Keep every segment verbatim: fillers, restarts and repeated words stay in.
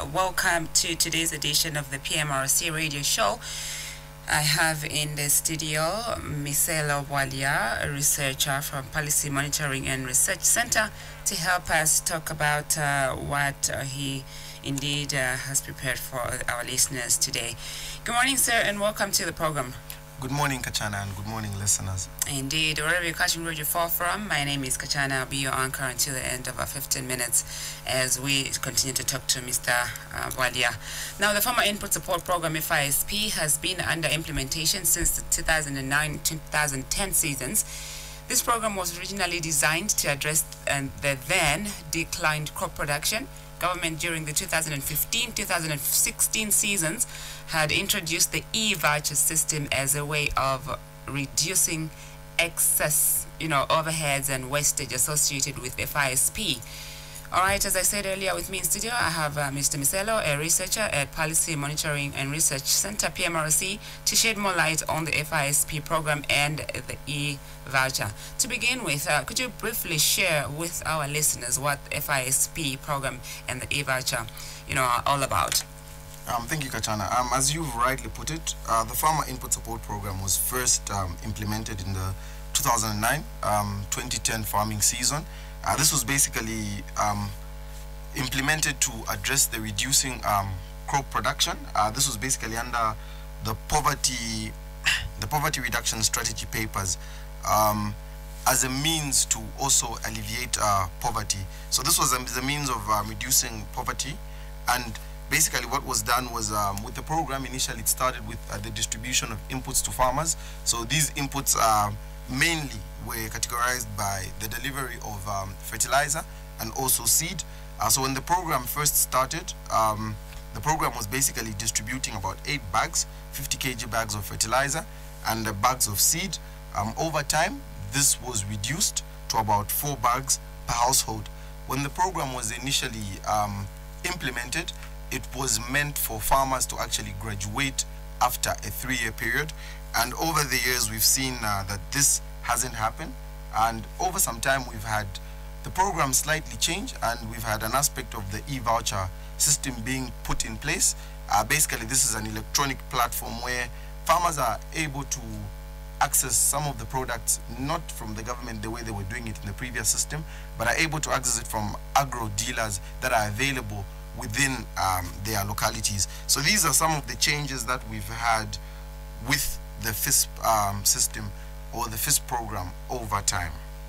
welcome to today's edition of the P M R C radio show. I have in the studio Miselo Walia, a researcher from Policy Monitoring and Research Center, to help us talk about uh, what uh, he indeed uh, has prepared for our listeners today. Good morning, sir, and welcome to the program. Good morning, Kachana, and good morning, listeners. Indeed, wherever you're catching Radio four from, my name is Kachana. I'll be your anchor until the end of our fifteen minutes as we continue to talk to Mister Uh, Walia. Now, the Farmer Input Support Program, F I S P, has been under implementation since the two thousand nine to two thousand ten seasons. This program was originally designed to address uh, the then declined crop production. Government during the two thousand fifteen to two thousand sixteen seasons had introduced the e-voucher system as a way of reducing excess, you know, overheads and wastage associated with F I S P. All right, as I said earlier, with me in studio, I have uh, Mister Miselo, a researcher at Policy Monitoring and Research Center, P M R C, to shed more light on the F I S P program and the e-voucher. To begin with, uh, could you briefly share with our listeners what the F I S P program and the e-voucher, you know, are all about? Um, thank you, Kachana. Um, as you've rightly put it, uh, the Farmer Input Support Program was first um, implemented in the two thousand nine um, twenty ten farming season. Uh, this was basically um, implemented to address the reducing um, crop production. Uh, this was basically under the poverty, the poverty reduction strategy papers, um, as a means to also alleviate uh, poverty. So this was a, the means of um, reducing poverty, and basically what was done was um, with the program initially it started with uh, the distribution of inputs to farmers. So these inputs are mainly were categorized by the delivery of um, fertilizer and also seed. Uh, so when the program first started, um, the program was basically distributing about eight bags, fifty kilogram bags of fertilizer and uh, bags of seed. Um, over time, this was reduced to about four bags per household. When the program was initially um, implemented, it was meant for farmers to actually graduate after a three-year period. And over the years, we've seen uh, that this hasn't happened. And over some time, we've had the program slightly change, and we've had an aspect of the e-voucher system being put in place. Uh, basically, this is an electronic platform where farmers are able to access some of the products, not from the government the way they were doing it in the previous system, but are able to access it from agro dealers that are available within um, their localities. So these are some of the changes that we've had with the F I S P um, system or the F I S P program over time.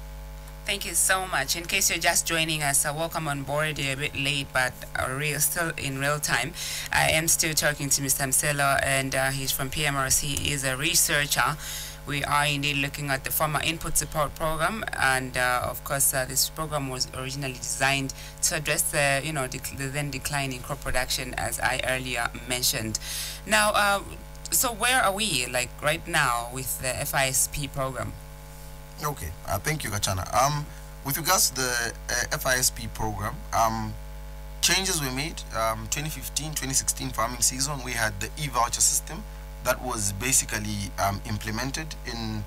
Thank you so much. In case you're just joining us, uh, welcome on board. You're a bit late, but uh, real, still in real time. I am still talking to Mister Miselo, and uh, he's from P M R C. He is a researcher. We are indeed looking at the Farmer Input Support Program, and uh, of course, uh, this program was originally designed to address the, you know, the, the then declining crop production, as I earlier mentioned. Now, uh, so where are we, like right now, with the F I S P program? Okay, uh, thank you, Kachana. Um, with regards to the uh, F I S P program, um, changes were made. Um, twenty fifteen twenty sixteen farming season, we had the e-voucher system that was basically um, implemented in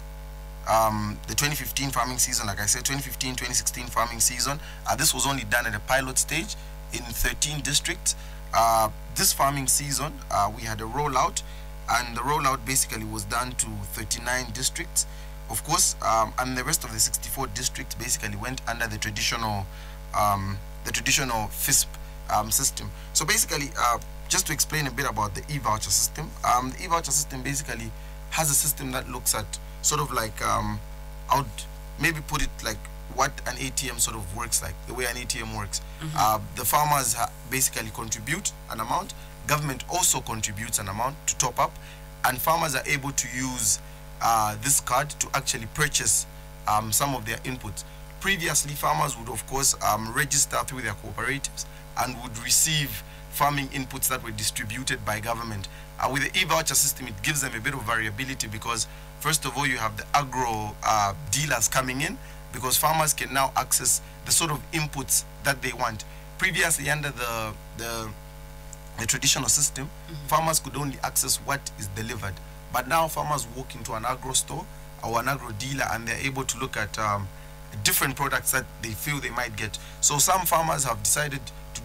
um, the twenty fifteen farming season. Like I said, twenty fifteen twenty sixteen farming season. Uh, this was only done at a pilot stage in thirteen districts. Uh, this farming season, uh, we had a rollout, and the rollout basically was done to thirty-nine districts. Of course, um, and the rest of the sixty-four districts basically went under the traditional, um, the traditional F I S P um, system. So basically, uh, just to explain a bit about the e-voucher system, um, the e-voucher system basically has a system that looks at sort of like, um, I would maybe put it like what an A T M sort of works like, the way an A T M works. Mm-hmm. uh, the farmers ha basically contribute an amount, government also contributes an amount to top up, and farmers are able to use uh, this card to actually purchase um, some of their inputs. Previously, farmers would of course um, register through their cooperatives and would receive farming inputs that were distributed by government. Uh, with the e-voucher system, it gives them a bit of variability because, first of all, you have the agro uh, dealers coming in, because farmers can now access the sort of inputs that they want. Previously, under the, the, the traditional system, mm-hmm. farmers could only access what is delivered. But now farmers walk into an agro store or an agro dealer and they're able to look at um, different products that they feel they might get. So some farmers have decided to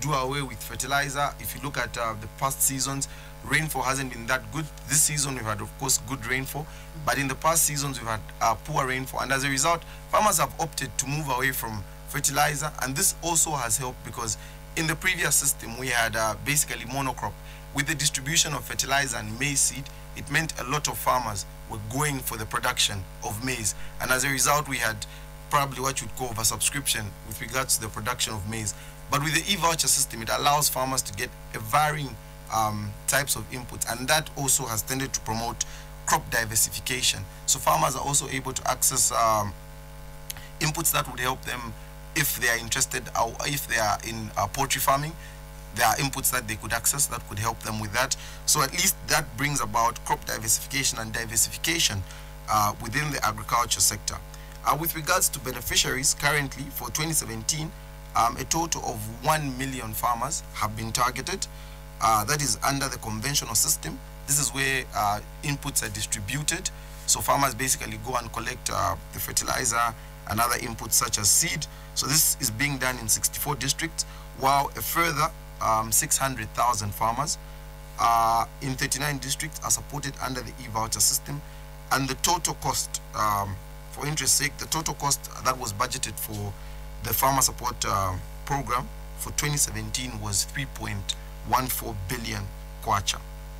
do away with fertilizer. If you look at uh, the past seasons, rainfall hasn't been that good. This season we've had, of course, good rainfall, but in the past seasons we've had uh, poor rainfall, and as a result, farmers have opted to move away from fertilizer, and this also has helped because in the previous system we had uh, basically monocrop. With the distribution of fertilizer and maize seed, it meant a lot of farmers were going for the production of maize, and as a result we had probably what you'd call oversubscription with regards to the production of maize. But with the e-voucher system, it allows farmers to get a varying um, types of inputs, and that also has tended to promote crop diversification. So farmers are also able to access um, inputs that would help them if they are interested, or if they are in uh, poultry farming. There are inputs that they could access that could help them with that. So at least that brings about crop diversification and diversification uh, within the agriculture sector. Uh, with regards to beneficiaries, currently for twenty seventeen, um, a total of one million farmers have been targeted. Uh, that is under the conventional system. This is where uh, inputs are distributed. So farmers basically go and collect uh, the fertilizer and other inputs such as seed. So this is being done in sixty-four districts, while a further um, six hundred thousand farmers uh, in thirty-nine districts are supported under the e-voucher system. And the total cost, um, for interest sake, the total cost that was budgeted for the farmer support uh, program for twenty seventeen was three point one four billion kwacha.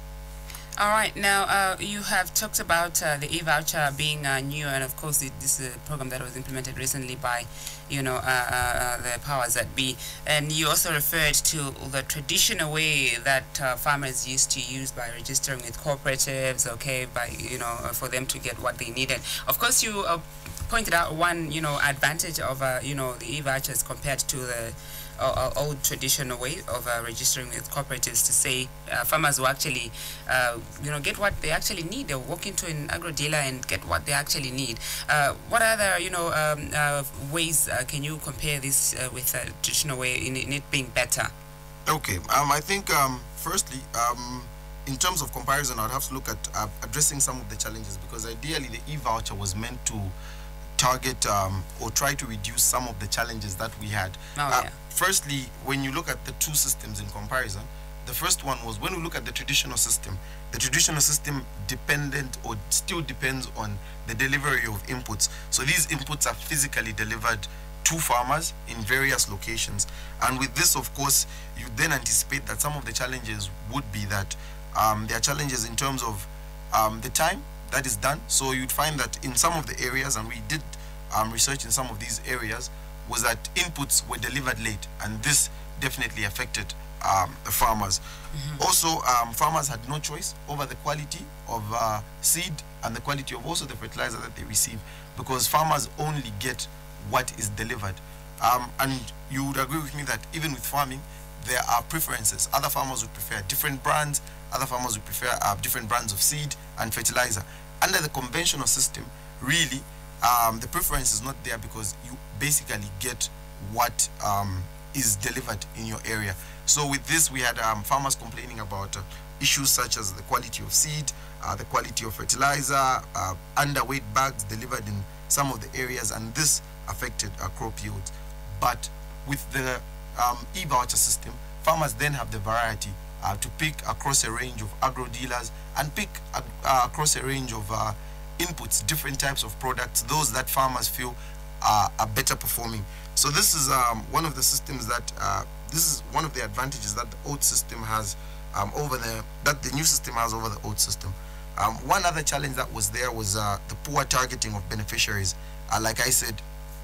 All right, now uh, you have talked about uh, the e-voucher being uh, new, and of course it, this is a program that was implemented recently by, you know, uh, uh, the powers that be. And you also referred to the traditional way that uh, farmers used to use by registering with cooperatives, okay, by, you know, uh, for them to get what they needed. Of course, you uh, pointed out one, you know, advantage of, uh, you know, the e-vouchers compared to the uh, old traditional way of uh, registering with cooperatives, to say uh, farmers will actually, uh, you know, get what they actually need. They'll walk into an agro dealer and get what they actually need. Uh, what other, you know, um, uh, ways uh, can you compare this uh, with a traditional way in, in it being better? Okay, um, I think um, firstly, um, in terms of comparison, I'd have to look at uh, addressing some of the challenges, because ideally the e-voucher was meant to target um, or try to reduce some of the challenges that we had. Oh, uh, yeah. Firstly, when you look at the two systems in comparison, the first one was when we look at the traditional system, the traditional system dependent or still depends on the delivery of inputs. So these inputs are physically delivered to farmers in various locations. And with this, of course, you then anticipate that some of the challenges would be that um, there are challenges in terms of um, the time that is done. So you'd find that in some of the areas, and we did um, research in some of these areas, was that inputs were delivered late, and this definitely affected um, the farmers. Mm-hmm. Also, um, farmers had no choice over the quality of uh, seed and the quality of also the fertilizer that they receive, because farmers only get what is delivered. Um, and you would agree with me that even with farming, there are preferences. Other farmers would prefer different brands, other farmers would prefer uh, different brands of seed and fertilizer. Under the conventional system, really, um, the preference is not there, because you basically get what um, is delivered in your area. So with this, we had um, farmers complaining about uh, issues such as the quality of seed, uh, the quality of fertilizer, uh, underweight bags delivered in some of the areas, and this affected uh, crop yields. But with the um, e-voucher system, farmers then have the variety uh, to pick across a range of agro dealers and pick uh, uh, across a range of uh, inputs, different types of products, those that farmers feel uh, are better performing. So this is um, one of the systems that, uh, this is one of the advantages that the old system has um, over the, that the new system has over the old system. Um, one other challenge that was there was uh, the poor targeting of beneficiaries. Uh, like I said,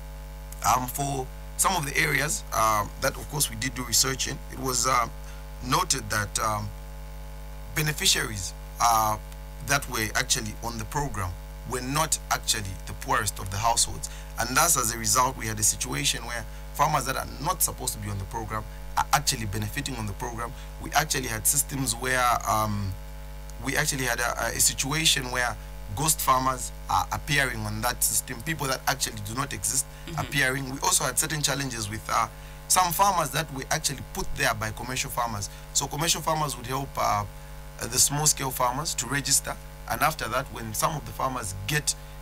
um, for some of the areas um, that of course we did do research in, it was uh, noted that um, beneficiaries uh, that were actually on the program were not actually the poorest of the households. And thus, as a result, we had a situation where farmers that are not supposed to be on the program are actually benefiting on the program. We actually had systems where um, we actually had a, a situation where ghost farmers are appearing on that system, people that actually do not exist mm-hmm. appearing. We also had certain challenges with uh, some farmers that were actually put there by commercial farmers. So commercial farmers would help uh, the small-scale farmers to register, and after that, when some of the farmers get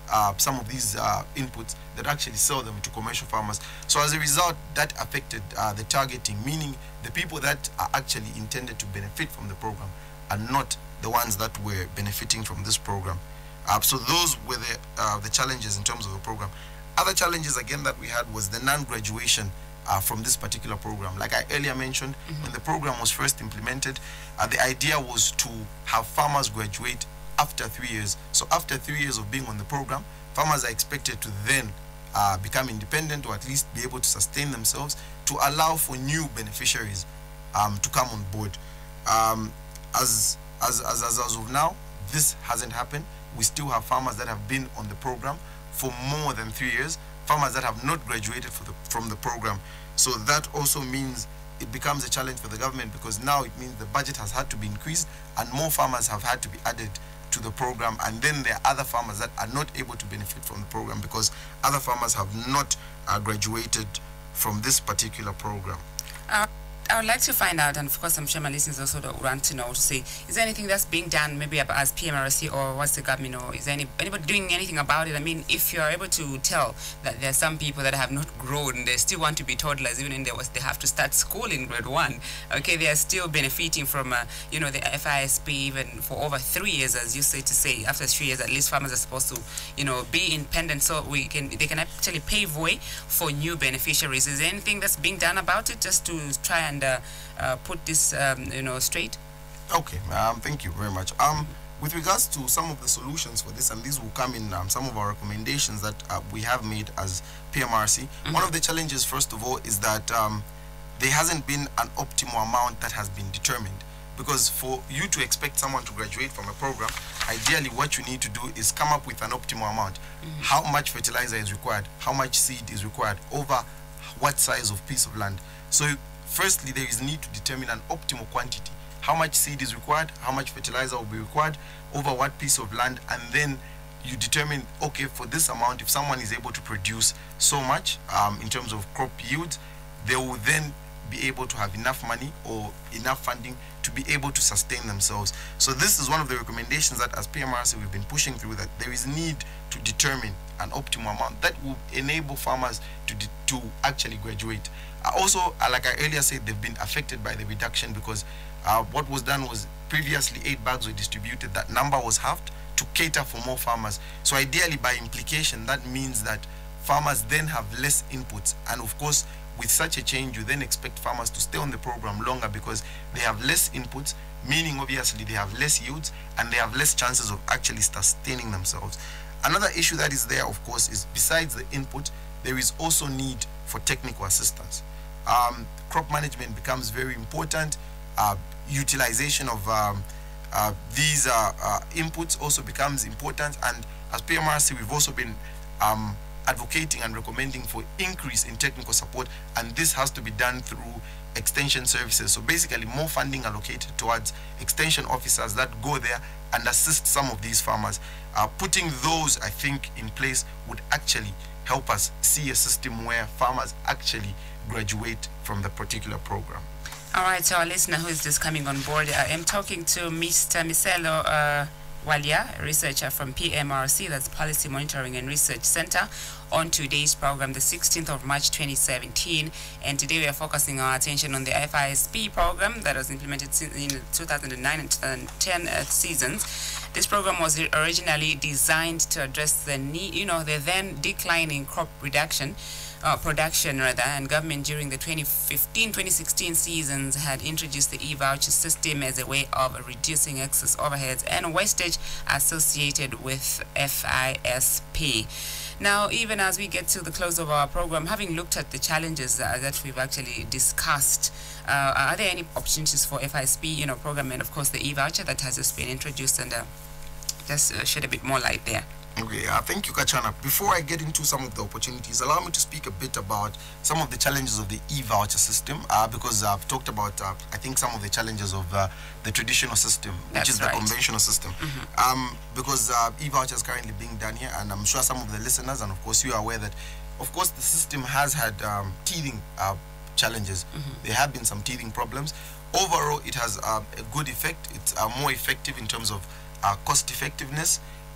uh, some of these uh, inputs that actually sell them to commercial farmers. So as a result, that affected uh, the targeting, meaning the people that are actually intended to benefit from the program are not the ones that were benefiting from this program. Uh, so those were the, uh, the challenges in terms of the program. Other challenges again that we had was the non-graduation uh, from this particular program. Like I earlier mentioned, mm-hmm. when the program was first implemented, uh, the idea was to have farmers graduate after three years. So after three years of being on the program, farmers are expected to then uh, become independent, or at least be able to sustain themselves, to allow for new beneficiaries um, to come on board. Um, as, as, as, as, as of now, this hasn't happened. We still have farmers that have been on the program for more than three years, farmers that have not graduated for the, from the program. So that also means it becomes a challenge for the government, because now it means the budget has had to be increased and more farmers have had to be added to the program, and then there are other farmers that are not able to benefit from the program because other farmers have not uh, graduated from this particular program. Uh I would like to find out, and of course I'm sure my listeners also want to know, to say, is there anything that's being done maybe as P M R C, or what's the government, or is there any, anybody doing anything about it? I mean, if you're able to tell that there are some people that have not grown, they still want to be toddlers, even in there was they have to start school in grade one, okay, they are still benefiting from, uh, you know, the F I S P even for over three years, as you say to say, after three years at least farmers are supposed to, you know, be independent, so we can, they can actually pave way for new beneficiaries. Is there anything that's being done about it just to try and And, uh, uh, put this, um, you know, straight? Okay, um, thank you very much. Um, with regards to some of the solutions for this, and these will come in um, some of our recommendations that uh, we have made as P M R C. Mm-hmm. One of the challenges, first of all, is that um, there hasn't been an optimal amount that has been determined. Because for you to expect someone to graduate from a program, ideally what you need to do is come up with an optimal amount. Mm-hmm. How much fertilizer is required? How much seed is required? Over what size of piece of land? So firstly, there is need to determine an optimal quantity. How much seed is required, how much fertilizer will be required, over what piece of land, and then you determine, okay, for this amount, if someone is able to produce so much um, in terms of crop yield, they will then be able to have enough money or enough funding to be able to sustain themselves. So this is one of the recommendations that as P M R C we've been pushing through, that there is need to determine an optimal amount that will enable farmers to, to actually graduate. Uh, also, uh, like I earlier said, they've been affected by the reduction because uh, what was done was previously eight bags were distributed. That number was halved to cater for more farmers. So ideally, by implication, that means that farmers then have less inputs. And of course, with such a change, you then expect farmers to stay on the program longer because they have less inputs, meaning obviously they have less yields and they have less chances of actually sustaining themselves. Another issue that is there, of course, is besides the input, there is also need for technical assistance. Um, crop management becomes very important. Uh, utilization of um, uh, these uh, uh, inputs also becomes important. And as P M R C, we've also been um, advocating and recommending for increase in technical support, and this has to be done through extension services. So basically, more funding allocated towards extension officers that go there and assist some of these farmers. Uh, putting those, I think, in place would actually help us see a system where farmers actually graduate from the particular program. All right, so our listener who is just coming on board, I am talking to Mister Miselo uh, Walia, a researcher from P M R C, that's Policy Monitoring and Research Center, on today's program, the sixteenth of March twenty seventeen. And today we are focusing our attention on the F I S P program that was implemented in the two thousand nine and two thousand ten uh, seasons. This program was originally designed to address the need, you know, the then declining crop reduction, uh, production rather, and government during the twenty fifteen twenty sixteen seasons had introduced the e-voucher system as a way of reducing excess overheads and wastage associated with F I S P. Now, even as we get to the close of our program, having looked at the challenges uh, that we've actually discussed, uh, are there any opportunities for F I S P, you know, program, and of course the e-voucher that has just been introduced, and uh, just uh, shed a bit more light there? Okay, uh, thank you, Kachana. Before I get into some of the opportunities, allow me to speak a bit about some of the challenges of the e-voucher system, uh, because I've talked about, uh, I think, some of the challenges of uh, the traditional system, which That's is right. the conventional system. Mm-hmm. um, because uh, e-voucher is currently being done here, and I'm sure some of the listeners, and of course you are aware that, of course, the system has had um, teething uh, challenges. Mm-hmm. There have been some teething problems. Overall, it has uh, a good effect. It's uh, more effective in terms of uh, cost effectiveness.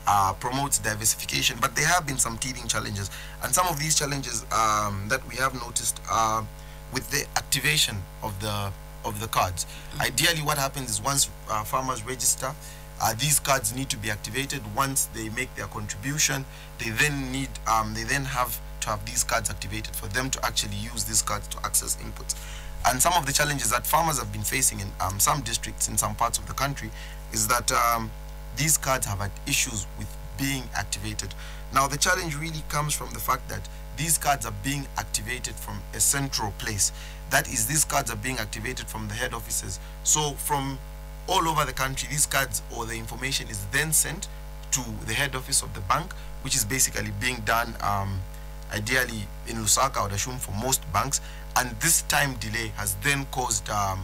uh, promotes diversification, but there have been some teething challenges, and some of these challenges um, that we have noticed are with the activation of the of the cards. Mm-hmm. Ideally, what happens is once uh, farmers register, uh, these cards need to be activated. Once they make their contribution, they then need um, they then have to have these cards activated for them to actually use these cards to access inputs. And some of the challenges that farmers have been facing in um, some districts in some parts of the country is that um, these cards have had issues with being activated. Now, the challenge really comes from the fact that these cards are being activated from a central place. That is, these cards are being activated from the head offices. So from all over the country, these cards or the information is then sent to the head office of the bank, which is basically being done um, ideally in Lusaka or Dashum for most banks. And this time delay has then caused um,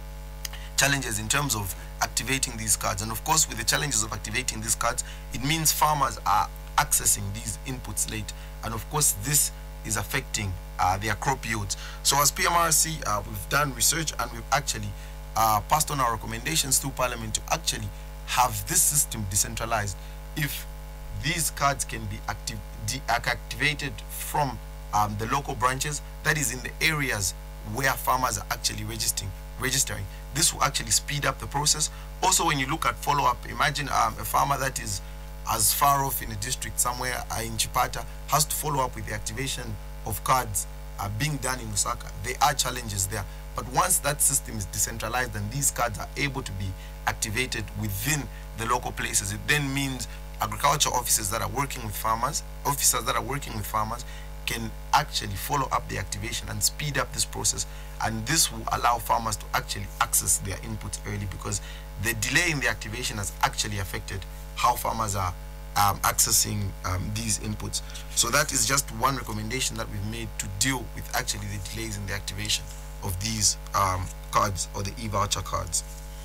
challenges in terms of activating these cards. And of course, with the challenges of activating these cards, it means farmers are accessing these inputs late. And of course, this is affecting uh, their crop yields. So as P M R C, uh, we've done research and we've actually uh, passed on our recommendations to Parliament to actually have this system decentralized. If these cards can be active, deactivated from um, the local branches, that is in the areas where farmers are actually registering, registering. This will actually speed up the process. Also, when you look at follow-up, imagine um, a farmer that is as far off in a district somewhere uh, in Chipata has to follow up with the activation of cards uh, being done in Lusaka. There are challenges there. But once that system is decentralized and these cards are able to be activated within the local places, it then means agriculture officers that are working with farmers, officers that are working with farmers can actually follow up the activation and speed up this process. And this will allow farmers to actually access their inputs early, because the delay in the activation has actually affected how farmers are um, accessing um, these inputs. So that is just one recommendation that we've made to deal with actually the delays in the activation of these um, cards, or the e-voucher cards.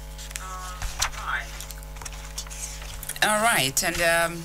All right, and um,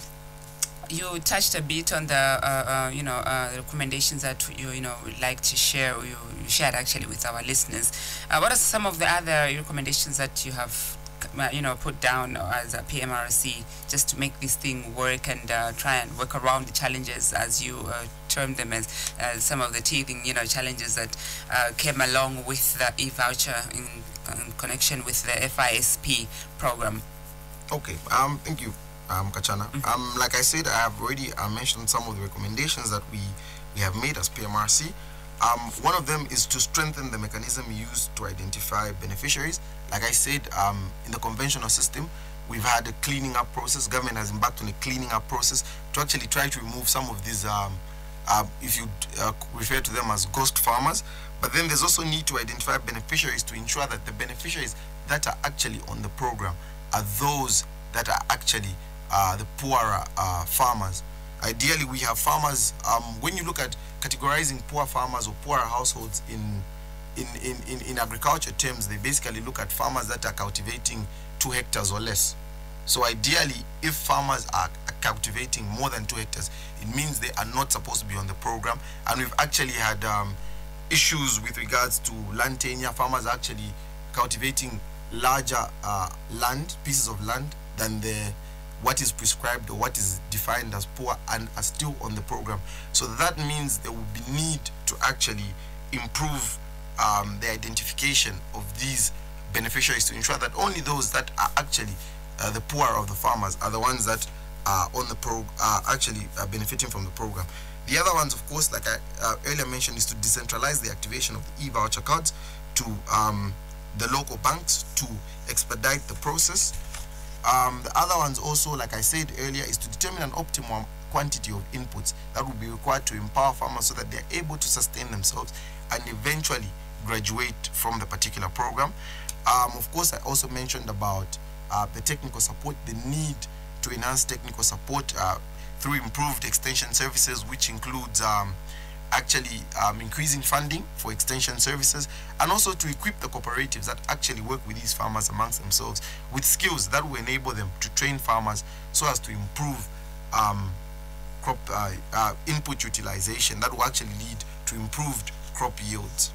you touched a bit on the, uh, uh, you know, uh, the recommendations that you, you know, would like to share, or you, you shared actually with our listeners. Uh, what are some of the other recommendations that you have, uh, you know, put down as a P M R C just to make this thing work and uh, try and work around the challenges, as you uh, termed them, as uh, some of the teething, you know, challenges that uh, came along with the e-voucher in, in connection with the F I S P program? Okay, um, thank you, um, Kachana. Mm-hmm. Um, like I said, I have already uh, mentioned some of the recommendations that we, we have made as P M R C. Um, one of them is to strengthen the mechanism used to identify beneficiaries. Like I said, um, in the conventional system, we've had a cleaning up process. Government has embarked on a cleaning up process to actually try to remove some of these, um, uh, if you uh, refer to them as ghost farmers. But then there's also need to identify beneficiaries to ensure that the beneficiaries that are actually on the program are those that are actually uh, the poorer uh, farmers. Ideally, we have farmers, um, when you look at categorizing poor farmers or poorer households in, in, in, in, in agriculture terms, they basically look at farmers that are cultivating two hectares or less. So ideally, if farmers are cultivating more than two hectares, it means they are not supposed to be on the program. And we've actually had um, issues with regards to land tenure. Farmers are actually cultivating larger uh, land, pieces of land, than the what is prescribed or what is defined as poor, and are still on the program. So that means there will be need to actually improve um, the identification of these beneficiaries to ensure that only those that are actually uh, the poor of the farmers are the ones that are on the pro are actually uh, benefiting from the program. The other ones, of course, like I uh, earlier mentioned, is to decentralize the activation of the e-voucher cards to um, the local banks to expedite the process. Um, the other ones also, like I said earlier, is to determine an optimum quantity of inputs that will be required to empower farmers so that they're able to sustain themselves and eventually graduate from the particular program. Um, of course, I also mentioned about uh, the technical support, the need to enhance technical support uh, through improved extension services, which includes um, actually um, increasing funding for extension services, and also to equip the cooperatives that actually work with these farmers amongst themselves with skills that will enable them to train farmers so as to improve um, crop uh, uh, input utilization that will actually lead to improved crop yields.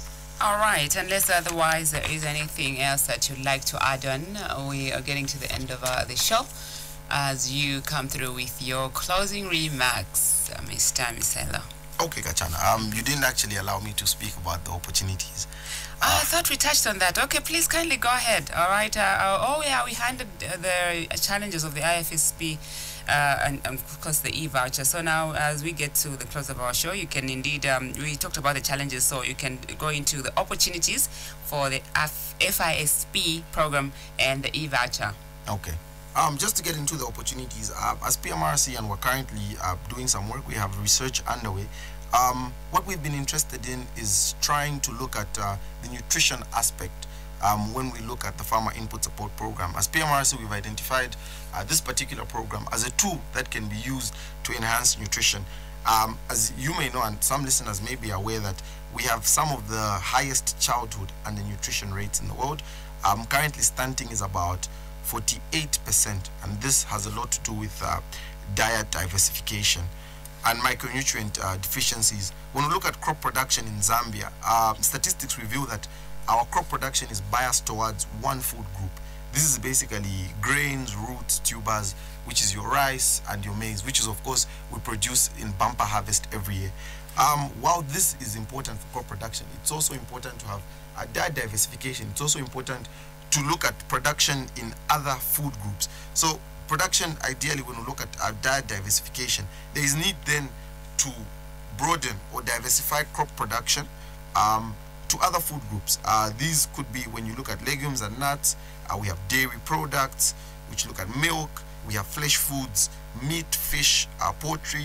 All right, unless otherwise there is anything else that you'd like to add on, uh, we are getting to the end of uh, the show. as you come through with your closing remarks, uh, Mister Miselo. Okay, Kachana. Um, you didn't actually allow me to speak about the opportunities. Oh, I thought we touched on that. Okay, please kindly go ahead. All right. Uh, uh, oh, yeah, we handled uh, the challenges of the I F S P uh, and, and, of course, the e-voucher. So now, as we get to the close of our show, you can indeed, um, we talked about the challenges, so you can go into the opportunities for the F FISP program and the e-voucher. Okay. Um, just to get into the opportunities, uh, as P M R C, and we're currently uh, doing some work, we have research underway. Um, what we've been interested in is trying to look at uh, the nutrition aspect um, when we look at the Farmer Input Support Program. As P M R C, we've identified uh, this particular program as a tool that can be used to enhance nutrition. Um, as you may know, and some listeners may be aware, that we have some of the highest childhood undernutrition rates in the world. Um, currently, stunting is about forty-eight percent, and this has a lot to do with uh, diet diversification and micronutrient uh, deficiencies. When we look at crop production in Zambia, uh, statistics reveal that our crop production is biased towards one food group. This is basically grains, roots, tubers, which is your rice and your maize, which is, of course, we produce in bumper harvest every year. Um, while this is important for crop production, it's also important to have a diet diversification. It's also important to look at production in other food groups. So production, ideally, when we look at our diet diversification, there is need then to broaden or diversify crop production um, to other food groups. Uh, these could be, when you look at legumes and nuts, uh, we have dairy products, which look at milk, we have flesh foods, meat, fish, uh, poultry,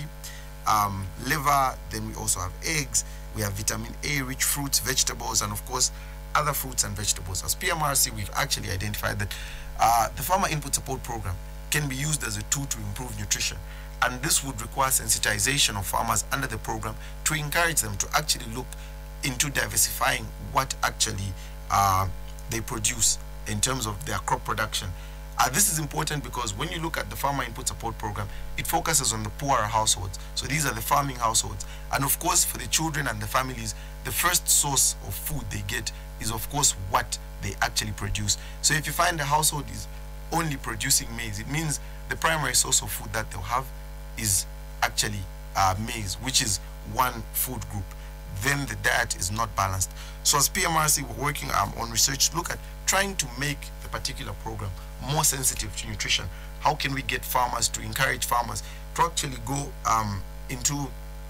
um, liver, then we also have eggs, we have vitamin A rich fruits, vegetables, and of course other fruits and vegetables. As P M R C, we've actually identified that uh, the Farmer Input Support Program can be used as a tool to improve nutrition, and this would require sensitization of farmers under the program to encourage them to actually look into diversifying what actually uh, they produce in terms of their crop production. Uh, this is important because when you look at the Farmer Input Support Program, it focuses on the poorer households. So these are the farming households. And of course, for the children and the families, the first source of food they get is, of course, what they actually produce. So if you find a household is only producing maize, it means the primary source of food that they'll have is actually uh, maize, which is one food group. Then the diet is not balanced. So as P M R C, we're working um, on research to look at trying to make the particular program more sensitive to nutrition. How can we get farmers to encourage farmers to actually go um, into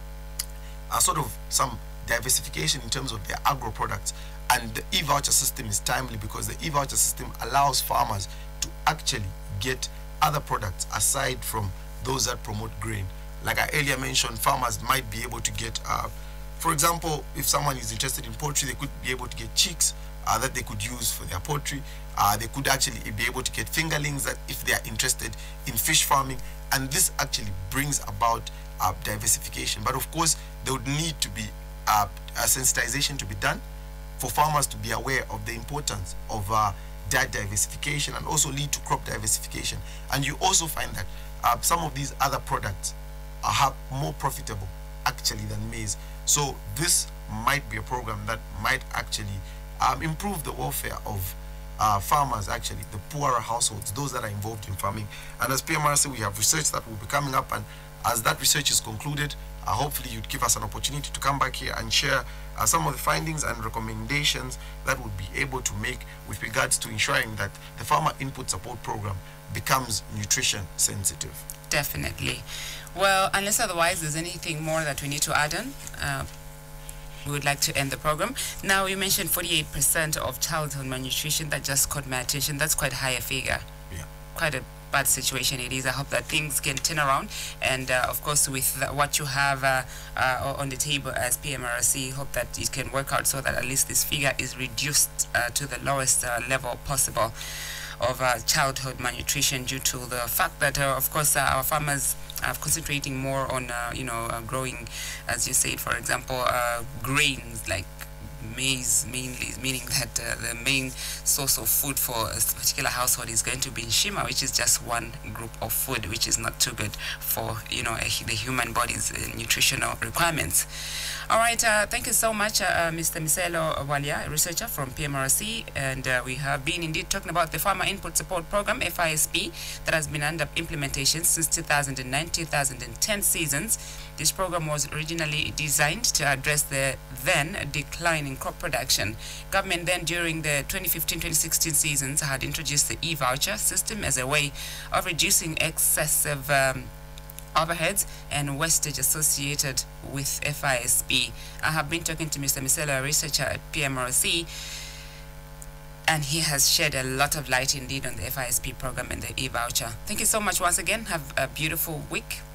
a sort of some diversification in terms of their agro products? And the e-voucher system is timely because the e-voucher system allows farmers to actually get other products aside from those that promote grain. Like I earlier mentioned, farmers might be able to get, uh, for example, if someone is interested in poultry, they could be able to get chicks uh, that they could use for their poultry. Uh, they could actually be able to get fingerlings that if they are interested in fish farming. And this actually brings about uh, diversification. But of course, there would need to be uh, a sensitization to be done for farmers to be aware of the importance of uh, diet diversification and also lead to crop diversification. And you also find that uh, some of these other products are more profitable actually than maize. So this might be a program that might actually um, improve the welfare of uh, farmers, actually, the poorer households, those that are involved in farming. And as P M R C, we have research that will be coming up, and as that research is concluded, uh, hopefully you'd give us an opportunity to come back here and share uh, some of the findings and recommendations that would be able to make with regards to ensuring that the Farmer Input Support Program becomes nutrition sensitive. Definitely. Well, unless otherwise there's anything more that we need to add on, uh, we would like to end the program. Now, you mentioned forty-eight percent of childhood malnutrition. That just caught my attention. That's quite a higher figure. Yeah. Quite a bad situation it is. I hope that things can turn around. And, uh, of course, with the, what you have uh, uh, on the table as P M R C, hope that it can work out so that at least this figure is reduced uh, to the lowest uh, level possible of uh, childhood malnutrition, due to the fact that, uh, of course, uh, our farmers are concentrating more on, uh, you know, uh, growing, as you said, for example, uh, grains like maize mainly, meaning that uh, the main source of food for a particular household is going to be nshima, which is just one group of food, which is not too good for, you know, a, the human body's uh, nutritional requirements. All right, uh, thank you so much, uh, uh, Mister Miselo Walia, a researcher from P M R C, and uh, we have been indeed talking about the Farmer Input Support Program, F I S P, that has been under implementation since two thousand nine to two thousand ten seasons. This program was originally designed to address the then decline in crop production. Government then, during the twenty fifteen twenty sixteen seasons, had introduced the e-voucher system as a way of reducing excessive um, overheads and wastage associated with F I S P. I have been talking to Mister Miselo, a researcher at P M R C, and he has shed a lot of light indeed on the F I S P program and the e-voucher. Thank you so much once again. Have a beautiful week.